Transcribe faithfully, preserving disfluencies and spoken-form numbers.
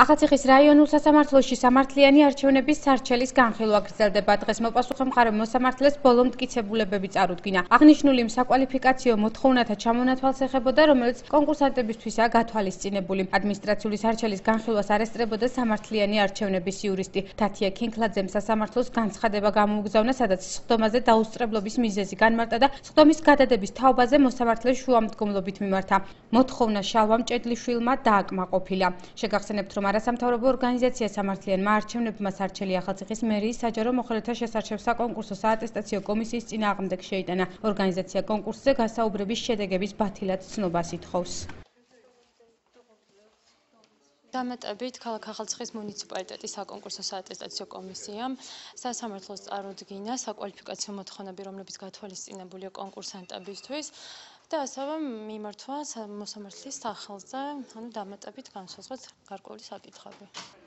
ახალციხის რაიონულ სასამართლოში სამართლიანი არჩევნების სარჩელის განხილვა გრძელდება. დღეს მოპასუხე მხარე მოსამართლეს ბოლო მტკიცებულებები წარუდგინა. აღნიშნული საკვალიფიკაციო მოთხოვნათა ჩამონათვალს ეხებოდა, რომელიც კონკურსანტებისთვისაა გათვალისწინებული. ადმინისტრაციული სარჩელის განხილვას არ ესწრებოდა სამართლიანი არჩევნების იურისტი თათია ქინქლაძემ სასამართლოს განცხადება გამოუგზავნა, სადაც სხდომაზე დაუსწრებლობის მიზეზი განმარტა და სხდომის გადადების თაობაზე მოსამართლეს შუამდგომლობით მიმართა. მოთხოვნა შალვა მჭედლიშვილმა დააკმაყოფილა. შეგახსენებთ, რომ არასამთავრობო ორგანიზაცია სამართლიანმა არჩევნებმა სარჩელი ახალციხის მერიის საჯარო მოხელეთა შესარჩევ საკონკურსო საატესტაციო კომისიის წინააღმდეგ შეიტანა. ორგანიზაცია კონკურსზე გასაუბრების შედეგების ბათილად ცნობას ითხოვს. დამატებით, ქალაქ ახალციხის მუნიციპალიტეტის საკონკურსო საატესტაციო კომისიამ სასამართლოს წარუდგინა საკვალიფიკაციო მოთხოვნები, რომლებიც გათვალისწინებულია კონკურსანტებისთვის და ასევე მიმართვა მოსამართლის სახელზე, ანუ დამატებით განსაზღვრეთ გარკვეული საკითხები.